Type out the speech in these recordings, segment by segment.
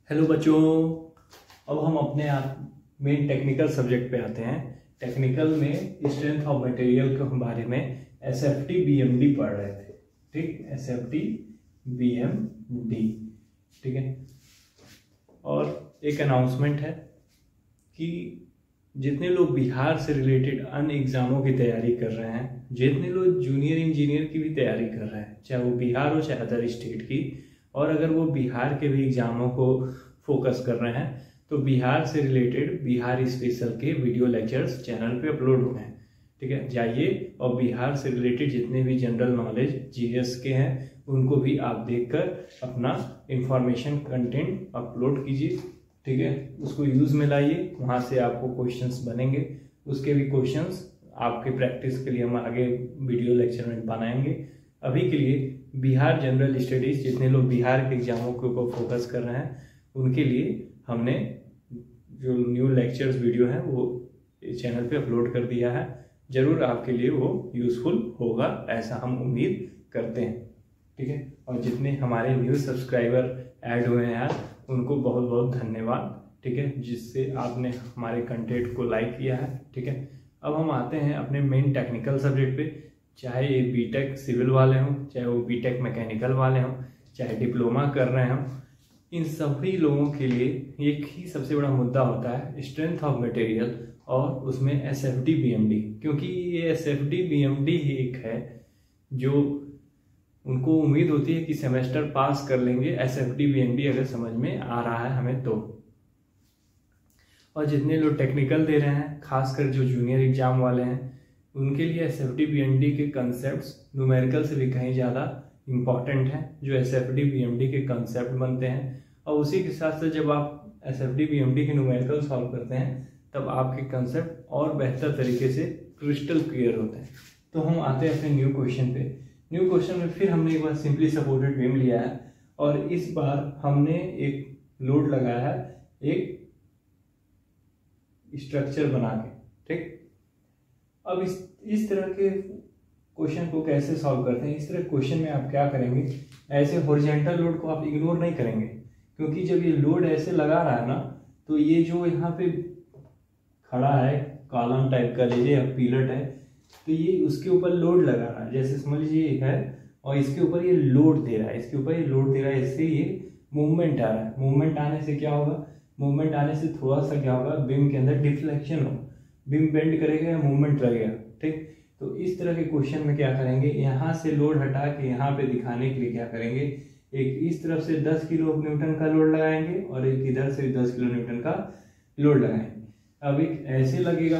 Hello बच्चों, अब हम अपने मेन टेक्निकल सब्जेक्ट पे आते हैं। टेक्निकल में स्ट्रेंथ ऑफ मटेरियल के बारे में एसएफटी बीएमडी पढ़ रहे थे। ठीक, एसएफटी बीएमडी, ठीक है। और एक अनाउंसमेंट है कि जितने लोग बिहार से रिलेटेड अन्य एग्जामों की तैयारी कर रहे हैं, जितने लोग जूनियर इंजीनियर की भी तैयारी कर रहे हैं, चाहे वो बिहार हो चाहे अदर स्टेट की, और अगर वो बिहार के भी एग्जामों को फोकस कर रहे हैं तो बिहार से रिलेटेड बिहार स्पेशल के वीडियो लेक्चर्स चैनल पे अपलोड हुए हैं। ठीक है, जाइए और बिहार से रिलेटेड जितने भी जनरल नॉलेज जीएस के हैं उनको भी आप देखकर अपना इंफॉर्मेशन कंटेंट अपलोड कीजिए। ठीक है, उसको यूज में लाइए, वहाँ से आपको क्वेश्चंस बनेंगे, उसके भी क्वेश्चंस आपके प्रैक्टिस के लिए हम आगे वीडियो लेक्चर में बनाएंगे। अभी के लिए बिहार जनरल स्टडीज जितने लोग बिहार के एग्जामों के ऊपर फोकस कर रहे हैं उनके लिए हमने जो न्यू लेक्चर्स वीडियो है वो चैनल पे अपलोड कर दिया है। जरूर आपके लिए वो यूजफुल होगा, ऐसा हम उम्मीद करते हैं। ठीक है, और जितने हमारे न्यू सब्सक्राइबर ऐड हुए हैं यार, उनको बहुत बहुत धन्यवाद। ठीक है, जिससे आपने हमारे कंटेंट को लाइक किया है। ठीक है, अब हम आते हैं अपने मेन टेक्निकल सब्जेक्ट पे। चाहे ये बीटेक सिविल वाले हों, चाहे वो बीटेक मैकेनिकल वाले हों, चाहे डिप्लोमा कर रहे हों, इन सभी लोगों के लिए एक ही सबसे बड़ा मुद्दा होता है स्ट्रेंथ ऑफ मटेरियल, और उसमें एसएफटी बीएमडी। क्योंकि ये एसएफटी बीएमडी ही एक है जो उनको उम्मीद होती है कि सेमेस्टर पास कर लेंगे एसएफटी बीएमडी अगर समझ में आ रहा है हमें तो। और जितने लोग टेक्निकल दे रहे हैं, खासकर जो जूनियर एग्जाम वाले हैं, उनके लिए एसएफटी बीएमडी के कंसेप्ट्स न्यूमेरिकल से भी कहीं ज़्यादा इम्पॉर्टेंट हैं। जो एसएफटी बीएमडी के कंसेप्ट बनते हैं, और उसी के साथ साथ जब आप एसएफटी बीएमडी के न्यूमेरिकल सॉल्व करते हैं तब आपके कंसेप्ट और बेहतर तरीके से क्रिस्टल क्लियर होते हैं। तो हम आते हैं अपने न्यू क्वेश्चन पे। न्यू क्वेश्चन में फिर हमने एक बार सिंपली सपोर्टेड बीम लिया है, और इस बार हमने एक लोड लगाया है एक स्ट्रक्चर बना के। ठीक, अब इस तरह के क्वेश्चन को कैसे सॉल्व करते हैं। इस तरह क्वेश्चन में आप क्या करेंगे, ऐसे हॉरिजॉन्टल लोड को आप इग्नोर नहीं करेंगे, क्योंकि जब ये लोड ऐसे लगा रहा है ना, तो ये जो यहाँ पे खड़ा है कॉलम टाइप का लीजिए या पिलट है, तो ये उसके ऊपर लोड लगा रहा है। जैसे समझ लीजिए ये है और इसके ऊपर ये लोड दे रहा है, इसके ऊपर ये लोड दे रहा है, इससे ये मूवमेंट आ रहा है। मूवमेंट आने से क्या होगा, मूवमेंट आने से थोड़ा सा क्या होगा, बीम के अंदर डिफ्लेक्शन होगा, बीम बेंड करेगा या मूवमेंट लगेगा। ठीक, तो इस तरह के क्वेश्चन में क्या करेंगे, यहाँ से लोड हटा के यहाँ पे दिखाने के लिए क्या करेंगे, एक इस तरफ से 10 किलो न्यूटन का लोड लगाएंगे और एक इधर से 10 किलो न्यूटन का लोड लगाएंगे। अब एक ऐसे लगेगा,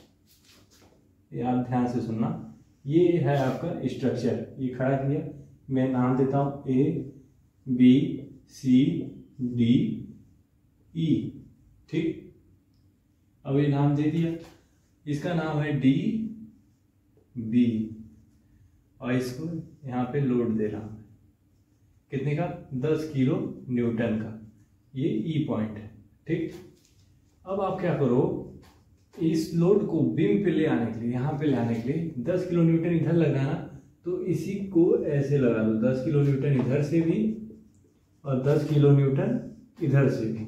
आप ध्यान से सुनना, ये है आपका स्ट्रक्चर, ये खड़ा किया, मैं नाम देता हूँ A B C D E. ठीक, अब ये नाम दे दिया, इसका नाम है डी बी, और इसको यहाँ पे लोड दे रहा हूं कितने का, 10 किलो न्यूटन का, ये ई पॉइंट है। ठीक, अब आप क्या करो, इस लोड को बीम पे ले आने के लिए, यहाँ पे ले आने के लिए 10 किलो न्यूटन इधर लगाना, तो इसी को ऐसे लगा दो, 10 किलो न्यूटन इधर से भी और 10 किलो न्यूटन इधर से भी।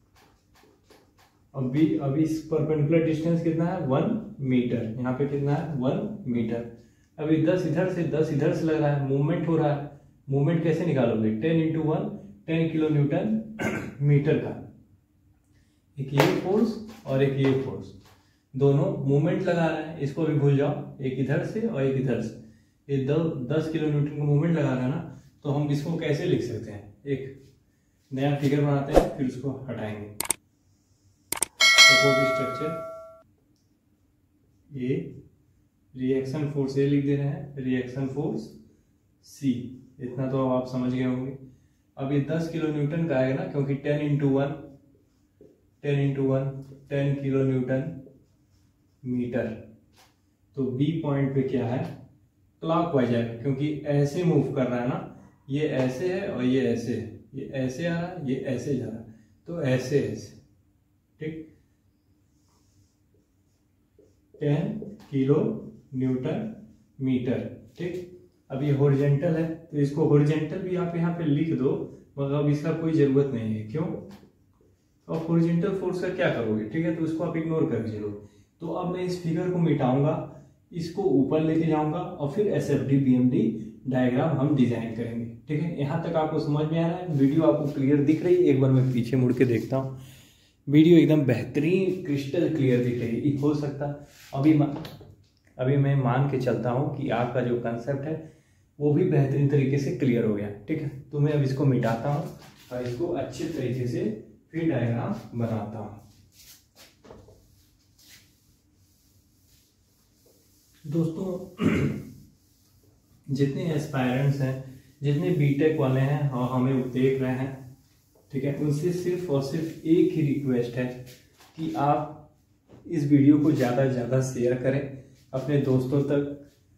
अब इस परपेंडिकुलर डिस्टेंस कितना है, 1 मीटर, यहाँ पे कितना है 1 मीटर। अभी 10 इधर से 10 इधर से लग रहा है, मूवमेंट हो रहा है। मूवमेंट कैसे निकालोगे, 10 × 1 10 किलो न्यूटन मीटर का, एक ये फोर्स और एक ये फोर्स, दोनों मूवमेंट लगा रहा है। इसको भी भूल जाओ, एक इधर से और एक इधर से, ये 10 किलो न्यूटन का मूवमेंट लगा रहा है ना, तो हम इसको कैसे लिख सकते हैं, एक नया फिगर बनाते हैं, फिर उसको हटाएंगे। Support structure A, reaction force A लिख दे रहे हैं, रिएक्शन फोर्स सी, इतना तो आप समझ गए होंगे। अब ये 10 किलो न्यूटन का आएगा ना, क्योंकि 10 × 1 10 किलो न्यूटन मीटर। तो बी पॉइंट पे क्या है, क्लॉकवाइज है, क्योंकि ऐसे मूव कर रहा है ना, ये ऐसे है और ये ऐसे है, ये ऐसे आ रहा है, ये ऐसे जा रहा है, तो ऐसे ऐसे। ठीक, 10 किलो न्यूटन मीटर। ठीक, अब ये हॉरिजॉन्टल है, तो इसको हॉरिजॉन्टल भी आप यहाँ पे लिख दो, मगर अब इसका कोई जरूरत नहीं है। क्यों, और हॉरिजॉन्टल फोर्स का क्या करोगे, ठीक है, तो इसको आप इग्नोर कर चलो। तो अब मैं इस फिगर को मिटाऊंगा, इसको ऊपर लेके जाऊंगा और फिर SFD BMD डायग्राम हम डिजाइन करेंगे, ठीक है। यहाँ तक आपको समझ में आ रहा है, वीडियो आपको क्लियर दिख रही है? एक बार मैं पीछे मुड़ के देखता हूँ, वीडियो एकदम बेहतरीन क्रिस्टल क्लियर दिख रही है। हो सकता अभी मैं मान के चलता हूँ कि आपका जो कंसेप्ट है वो भी बेहतरीन तरीके से क्लियर हो गया, ठीक है। तो मैं अब इसको मिटाता हूँ और इसको अच्छे तरीके से फिर डायग्राम बनाता हूँ। दोस्तों जितने एस्पायरेंट्स हैं, जितने बीटेक वाले हैं और हमें देख रहे हैं, ठीक है, उनसे सिर्फ और सिर्फ एक ही रिक्वेस्ट है कि आप इस वीडियो को ज़्यादा से ज़्यादा शेयर करें अपने दोस्तों तक,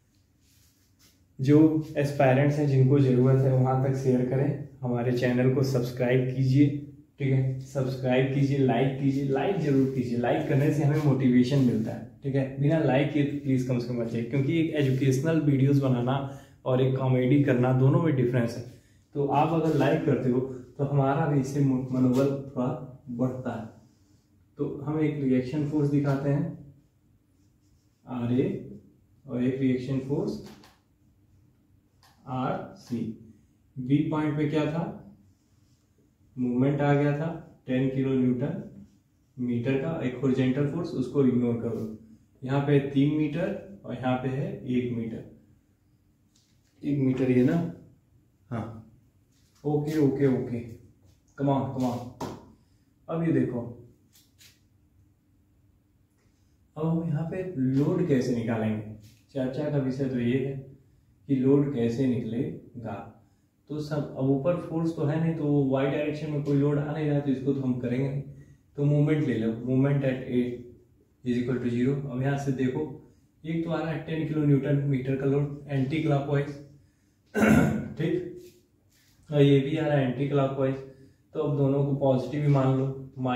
जो एस्पायरेंट्स हैं जिनको ज़रूरत है वहाँ तक शेयर करें। हमारे चैनल को सब्सक्राइब कीजिए, ठीक है, सब्सक्राइब कीजिए, लाइक कीजिए, लाइक जरूर कीजिए। लाइक करने से हमें मोटिवेशन मिलता है, ठीक है। बिना लाइक के प्लीज़ कम से कम मत जाइए, क्योंकि एक एजुकेशनल वीडियोस बनाना और एक कॉमेडी करना दोनों में डिफरेंस है। तो आप अगर लाइक करते हो तो हमारा भी इससे मनोबल थोड़ा बढ़ता है। तो हम एक रिएक्शन फोर्स दिखाते हैं RA और एक reaction force RC। B point पे क्या था, मूवमेंट आ गया था 10 किलो न्यूटन मीटर का, एक हॉरिजॉन्टल फोर्स, उसको इग्नोर करो। यहाँ पे 3 मीटर और यहाँ पे है 1 मीटर, 1 मीटर ये ना, हाँ, okay okay okay, come on come on. अब ये देखो, अब हम यहाँ पे लोड कैसे निकालेंगे। चर्चा का विषय तो ये है कि लोड कैसे निकलेगा। तो सब, अब ऊपर फोर्स तो है नहीं, तो वाई डायरेक्शन में कोई लोड आ नहीं रहा, तो इसको तो हम करेंगे नहीं। तो मूवमेंट ले लो, मूवमेंट एट A = 0। अब यहाँ से देखो, एक तो आ रहा है 10 किलो न्यूटन मीटर का लोड एंटी क्लॉकवाइज, ठीक, और ये भी आ रहा है एंटी क्लॉकवाइज। तो अब दोनों को पॉजिटिव ही मान लो,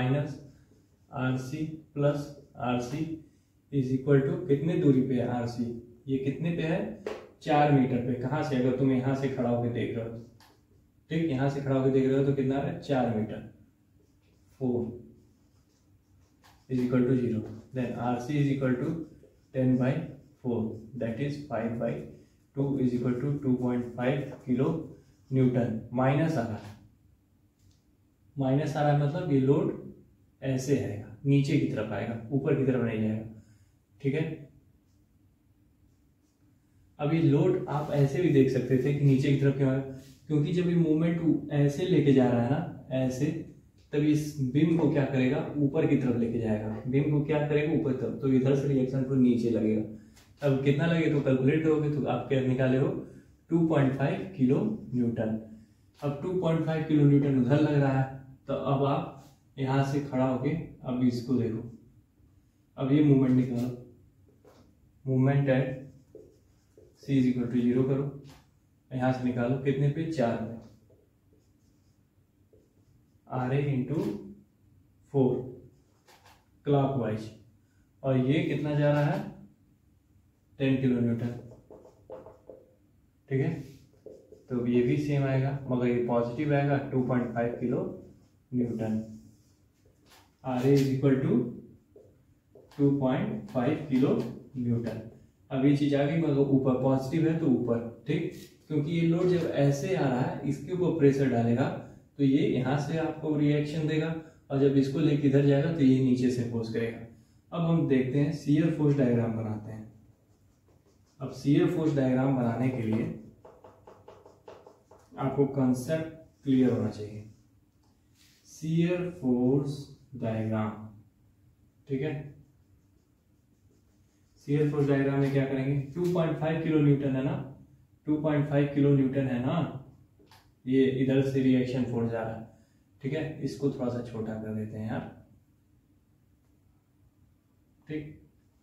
-RC + RC = कितने दूरी पे है RC, ये कितने पे है, 4 मीटर पे। कहाँ से, अगर तुम यहाँ से खड़ा होकर देख रहे हो, ठीक, यहाँ से खड़ा होकर देख रहे हो तो कितना है, 4 metre, 4 = 0। Then RC = 10/4, that is 5/2 = 2.5 kilo newton. Minus आ रहा है, मतलब ये लोड ऐसे आएगा, नीचे की तरफ आएगा, ऊपर की तरफ नहीं जाएगा, ठीक है। अब ये लोड आप ऐसे भी देख सकते थे कि नीचे की तरफ क्यों आएगा, क्योंकि जब ये मूवमेंट ऐसे लेके जा रहा है ना, ऐसे, तब इस बीम को क्या करेगा, ऊपर की तरफ लेके जाएगा। बीम को क्या करेगा, ऊपर तरफ, तो इधर से रिएक्शन को नीचे लगेगा। अब कितना लगे तो कैलकुलेट करोगे तो आप क्या निकाले हो, 2.5 किलो न्यूटन। अब 2.5 किलो न्यूटन उधर लग रहा है, तो अब आप यहाँ से खड़ा होके अब इसको देखो, अब ये मूवमेंट निकालो, मूवमेंट एट C = 0 करो, यहाँ से निकालो कितने पे, 4 पे, RA × 4 क्लॉकवाइज, और ये कितना जा रहा है, 10 किलो न्यूटन, ठीक है। तो ये भी सेम आएगा, मगर ये पॉजिटिव आएगा, 2.5 kilo newton. RA = 2.5 kilo newton. अब ये चीज आ गई, मगर ऊपर पॉजिटिव है तो ऊपर, ठीक, क्योंकि ये लोड जब ऐसे आ रहा है, इसके ऊपर प्रेशर डालेगा तो ये यहाँ से आपको रिएक्शन देगा, और जब इसको लेके इधर जाएगा तो ये नीचे से फोर्स करेगा। अब हम देखते हैं शियर फोर्स डायग्राम बनाते हैं। अब शियर फोर्स डायग्राम बनाने के लिए आपको कंसेप्ट क्लियर होना चाहिए। शियर फोर्स डायग्राम, ठीक है। शियर फोर्स डायग्राम में क्या करेंगे, 2.5 किलो न्यूटन है ना, 2.5 किलो न्यूटन है ना, ये इधर से रिएक्शन फोर्स जा रहा है, ठीक है। इसको थोड़ा सा छोटा कर देते हैं यार, ठीक,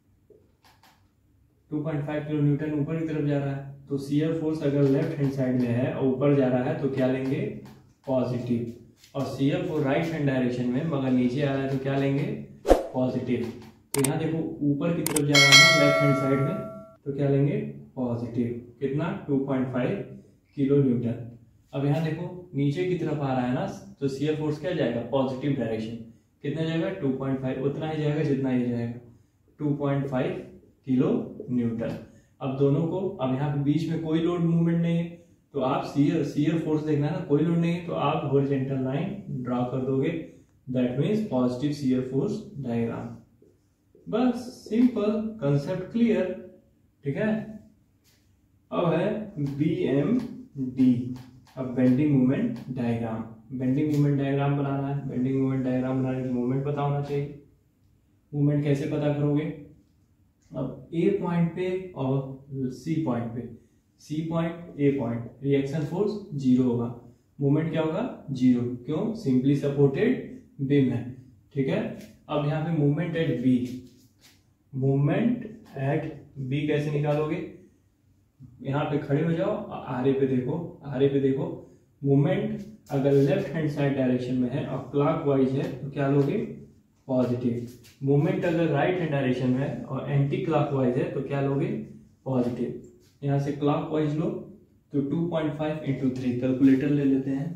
2.5 किलो न्यूटन ऊपर की तरफ जा रहा है, तो शियर फोर्स अगर लेफ्ट हैंड साइड में है और ऊपर जा रहा है तो क्या लेंगे, पॉजिटिव, और shear force right hand direction में मगर नीचे आ रहा है तो क्या लेंगे, पॉजिटिव। तो यहाँ देखो ऊपर की तरफ जा रहा है ना लेफ्ट हैंड साइड में, तो क्या लेंगे, पॉजिटिव, कितना, 2.5 किलो न्यूटन। अब यहाँ देखो नीचे की तरफ आ रहा है ना, तो शियर फोर्स क्या जाएगा, पॉजिटिव डायरेक्शन, कितना जाएगा 2.5, उतना ही जाएगा जितना ही जाएगा 2.5 किलो न्यूटन। अब दोनों को, अब यहाँ पे बीच में कोई लोड मूवमेंट नहीं है तो आप सीयर फोर्स देखना है ना, कोई लोड नहीं है तो आप हॉरिजॉन्टल लाइन ड्रॉ कर दोगे, that means positive shear force diagram. बस सिंपल कंसेप्ट क्लियर, ठीक है। अब है BMD, अब bending moment diagram. Bending moment diagram बनाना है, बेंडिंग मोमेंट डायग्राम बनाने की मोमेंट पता होना चाहिए। मोमेंट कैसे पता करोगे, अब A पॉइंट पे और C पॉइंट पे, C point A point, reaction force zero होगा, मोमेंट क्या होगा जीरो, क्यों, सिंपली सपोर्टेड बीम है, ठीक है। अब यहाँ पे movement at B, movement at B कैसे निकालोगे, यहाँ पे खड़े हो जाओ, आरे पे देखो, आरे पे देखो, मूवमेंट अगर लेफ्ट हैंड साइड डायरेक्शन में है और क्लॉकवाइज है तो क्या लोगे, पॉजिटिव। मूवमेंट अगर राइट हैंड डायरेक्शन में है और एंटी क्लॉकवाइज है तो क्या लोगे, पॉजिटिव। यहाँ से क्लॉकवाइज लो तो 2.5 इंटू 3, कैलकुलेटर ले लेते हैं,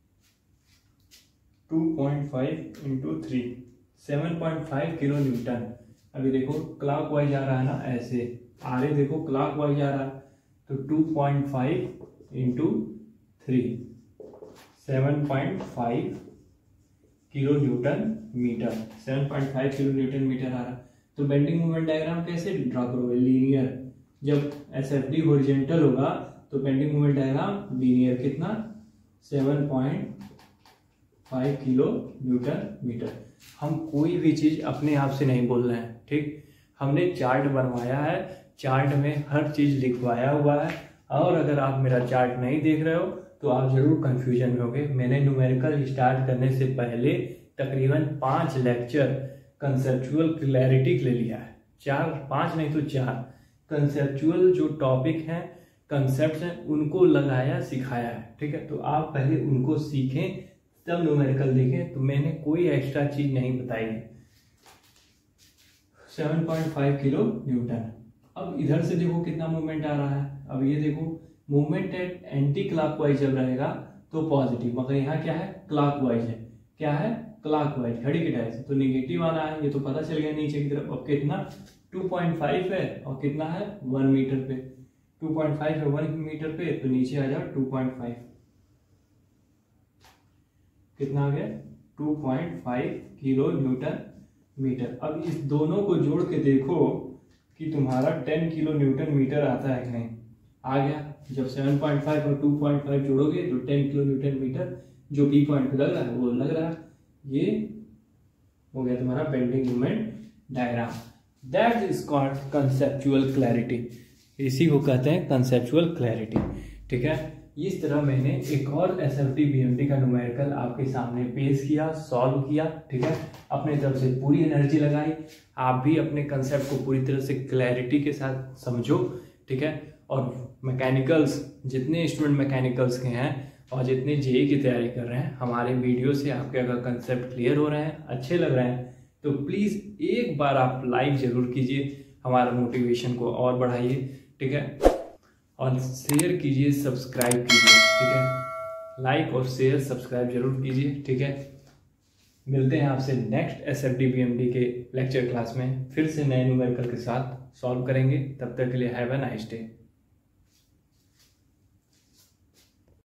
2.5 इंटू 3 7.5 किलो न्यूटन। अभी देखो क्लॉकवाइज आ रहा है ना, ऐसे आरे देखो क्लॉकवाइज आ रहा है तो 2.5 into 3 7.5 kilo newton metre, 7.5 kilo newton metre आ रहा। तो बेंडिंग मोमेंट डायग्राम कैसे ड्रॉ करोगे, लीनियर। जब SFD हॉरिजॉन्टल होगा तो बेंडिंग मोमेंट डायग्राम लीनियर, कितना 7.5 किलो न्यूटन मीटर। हम कोई भी चीज अपने आप से नहीं बोल रहे हैं, ठीक, हमने चार्ट बनवाया है, चार्ट में हर चीज लिखवाया हुआ है। और अगर आप मेरा चार्ट नहीं देख रहे हो तो आप जरूर कंफ्यूजन में होगे। मैंने न्यूमेरिकल स्टार्ट करने से पहले तकरीबन 5 लेक्चर कंसेप्चुअल क्लैरिटी ले लिया है, 5 नहीं तो 4 कंसेप्चुअल जो टॉपिक हैं, कंसेप्ट हैं, उनको लगाया सिखाया है, ठीक है। तो आप पहले उनको सीखें तब न्यूमेरिकल देखें। तो मैंने कोई एक्स्ट्रा चीज नहीं बताई है। 7.5 किलो न्यूटन। अब इधर से देखो कितना मूवमेंट आ रहा है, अब ये देखो मूवमेंट एट एंटी क्लॉकवाइज जब रहेगा तो पॉजिटिव, मगर यहाँ क्या है, क्लॉकवाइज है, क्या है, क्लॉकवाइज, घड़ी की डायरेक्शन तो निगेटिव आना है, ये तो पता चल गया नीचे की तरफ। अब कितना 2.5 है और कितना है 1 मीटर पे, 2.5 है 1 मीटर पे तो नीचे आ जाओ 2.5, कितना आ गया 2.5 किलो न्यूटन मीटर। अब इस दोनों को जोड़ के देखो कि तुम्हारा 10 किलो न्यूटन मीटर आता है कि नहीं, आ गया। जब 7.5 और 2.5 जोड़ोगे तो 10 किलो न्यूटन मीटर जो B पॉइंट पे लग रहा है वो लग रहा है। ये हो गया तुम्हारा bending moment diagram. That is called conceptual clarity, इसी को कहते हैं कंसेप्चुअल क्लैरिटी, ठीक है। इस तरह मैंने एक और SFD BMD का न्यूमेरिकल आपके सामने पेश किया, सॉल्व किया, ठीक है। अपने तरफ से पूरी एनर्जी लगाई, आप भी अपने कंसेप्ट को पूरी तरह से क्लैरिटी के साथ समझो, ठीक है। और मैकेनिकल्स, जितने स्टूडेंट मैकेनिकल्स के हैं और जितने JEE की तैयारी कर रहे हैं, हमारे वीडियो से आपके अगर कंसेप्ट क्लियर हो रहे हैं, अच्छे लग रहे हैं, तो प्लीज़ एक बार आप लाइक ज़रूर कीजिए, हमारा मोटिवेशन को और बढ़ाइए, ठीक है। और शेयर कीजिए, सब्सक्राइब कीजिए, ठीक है। लाइक और शेयर सब्सक्राइब जरूर कीजिए, ठीक है। मिलते हैं आपसे नेक्स्ट SFD BMD के लेक्चर क्लास में, फिर से नए न्यूमेरिकल के साथ सॉल्व करेंगे। तब तक के लिए हैव अ नाइस डे।